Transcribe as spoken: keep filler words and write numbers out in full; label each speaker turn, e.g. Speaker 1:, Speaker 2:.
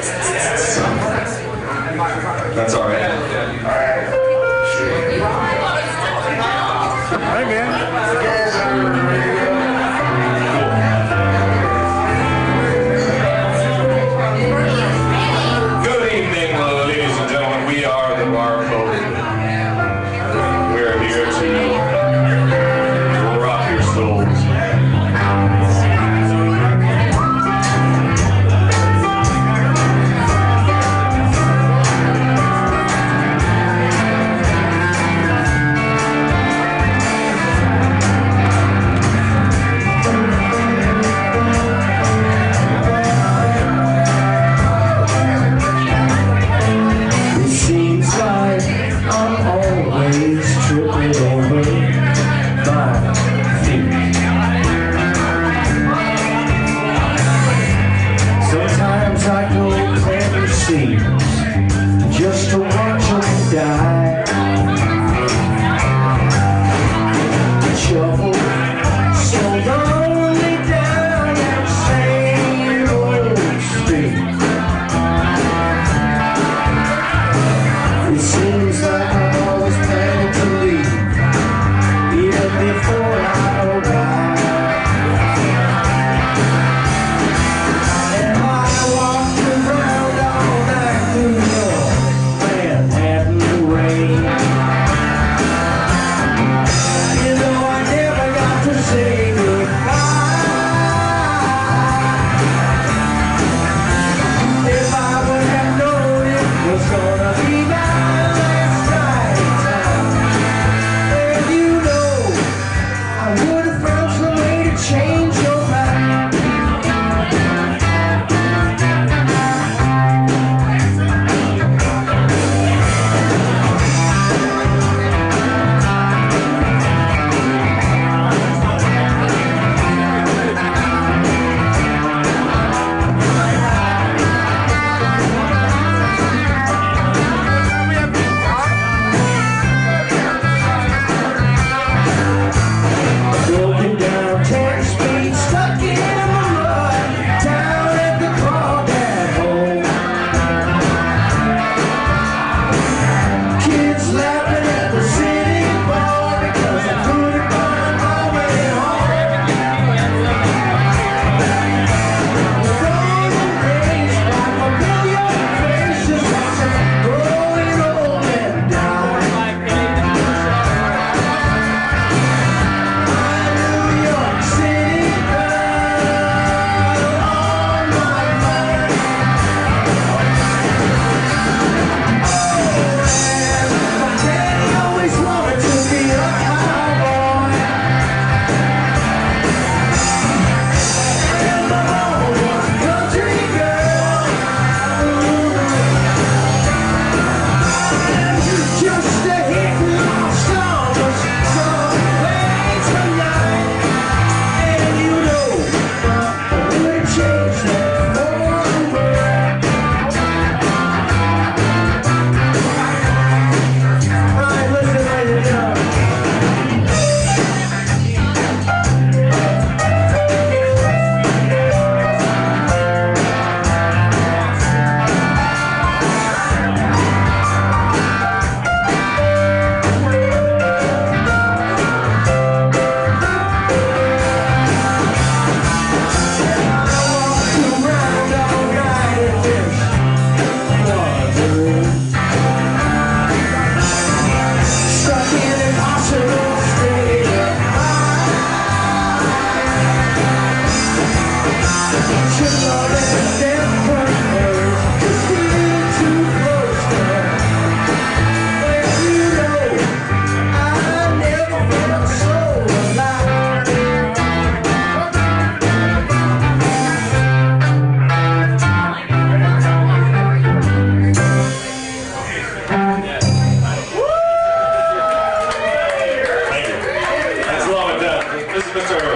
Speaker 1: That's all right.
Speaker 2: Hi, man.
Speaker 1: Good evening, ladies and gentlemen. We are the Bar Folk. We're here to rock your souls.
Speaker 3: Just to watch them die. Shuffle so lonely down that same old street. It seems like I'm always planning to leave, even before I arrive. And I walked around all night through
Speaker 1: Mister